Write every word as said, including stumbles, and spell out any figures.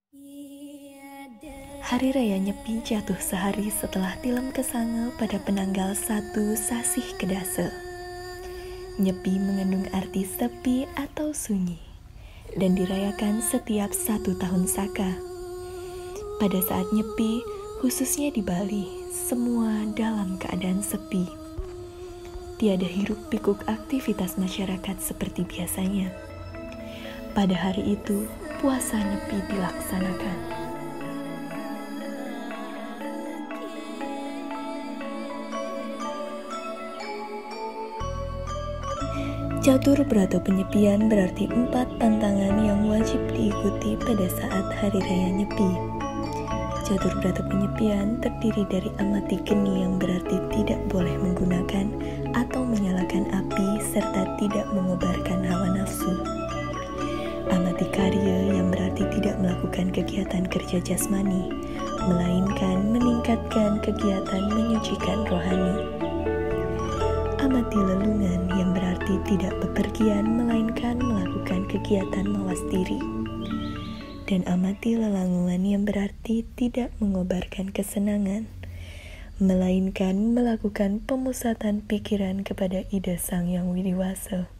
Hari Raya Nyepi jatuh sehari setelah Tilem Kesange pada penanggal satu Sasih Kedase. Nyepi mengandung arti sepi atau sunyi dan dirayakan setiap satu tahun Saka. Pada saat Nyepi, khususnya di Bali, semua dalam keadaan sepi. Tiada hiruk pikuk aktivitas masyarakat seperti biasanya. Pada hari itu, puasa Nyepi dilaksanakan. Catur Brata Penyepian berarti empat pantangan yang wajib diikuti pada saat Hari Raya Nyepi. Catur Brata Penyepian terdiri dari amati geni yang berarti tidak boleh menggunakan atau menyalakan api serta tidak mengobarkan hawa nafsu. Amati karya yang berarti tidak melakukan kegiatan kerja jasmani, melainkan meningkatkan kegiatan menyucikan rohani. Amati lelungan yang berarti tidak bepergian melainkan melakukan kegiatan mawas diri. Dan amati lelangungan yang berarti tidak mengobarkan kesenangan, melainkan melakukan pemusatan pikiran kepada ide Sang Yang Widiwasa.